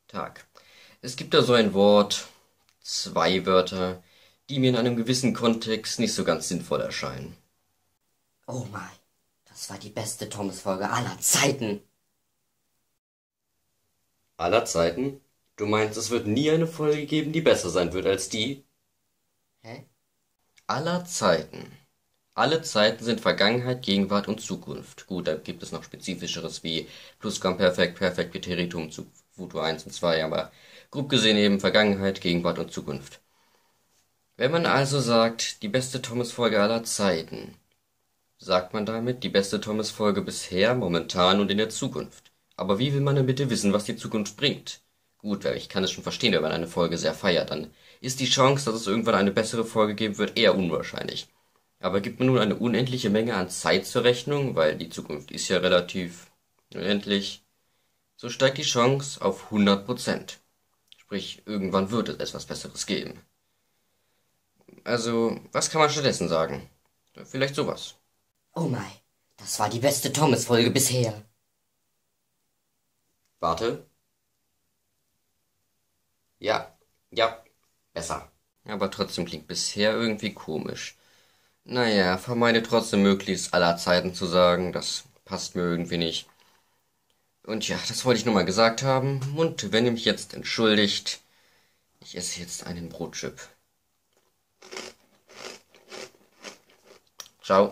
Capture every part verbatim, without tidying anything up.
Tag. Es gibt da so ein Wort, zwei Wörter, die mir in einem gewissen Kontext nicht so ganz sinnvoll erscheinen. Oh mein, das war die beste Thomas-Folge aller Zeiten. Aller Zeiten? Du meinst, es wird nie eine Folge geben, die besser sein wird als die? Hä? Aller Zeiten. Alle Zeiten sind Vergangenheit, Gegenwart und Zukunft. Gut, da gibt es noch spezifischeres wie Plusquamperfekt, Perfekt, Präteritum zu Futur eins und zwei, aber grob gesehen eben Vergangenheit, Gegenwart und Zukunft. Wenn man also sagt, die beste Thomas-Folge aller Zeiten, sagt man damit die beste Thomas-Folge bisher, momentan und in der Zukunft. Aber wie will man denn bitte wissen, was die Zukunft bringt? Gut, ich kann es schon verstehen, wenn man eine Folge sehr feiert, dann ist die Chance, dass es irgendwann eine bessere Folge geben wird, eher unwahrscheinlich. Aber gibt man nun eine unendliche Menge an Zeit zur Rechnung, weil die Zukunft ist ja relativ unendlich, so steigt die Chance auf hundert Prozent. Sprich, irgendwann wird es etwas Besseres geben. Also, was kann man stattdessen sagen? Vielleicht sowas. Oh mein, das war die beste Thomas-Folge bisher. Warte. Ja, ja, besser. Aber trotzdem klingt bisher irgendwie komisch. Naja, vermeide trotzdem möglichst aller Zeiten zu sagen, das passt mir irgendwie nicht. Und ja, das wollte ich nur mal gesagt haben. Und wenn ihr mich jetzt entschuldigt, ich esse jetzt einen Brotchip. Ciao.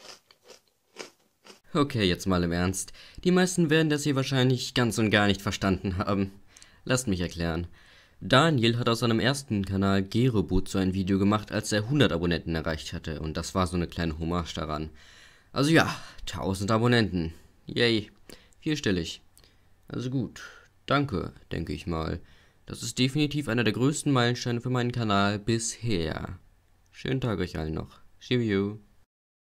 Okay, jetzt mal im Ernst. Die meisten werden das hier wahrscheinlich ganz und gar nicht verstanden haben. Lasst mich erklären. Daniel hat aus seinem ersten Kanal Gerobot so ein Video gemacht, als er hundert Abonnenten erreicht hatte. Und das war so eine kleine Hommage daran. Also ja, tausend Abonnenten. Yay. Vierstellig. Also gut. Danke, denke ich mal. Das ist definitiv einer der größten Meilensteine für meinen Kanal bisher. Schönen Tag euch allen noch. Cheerio.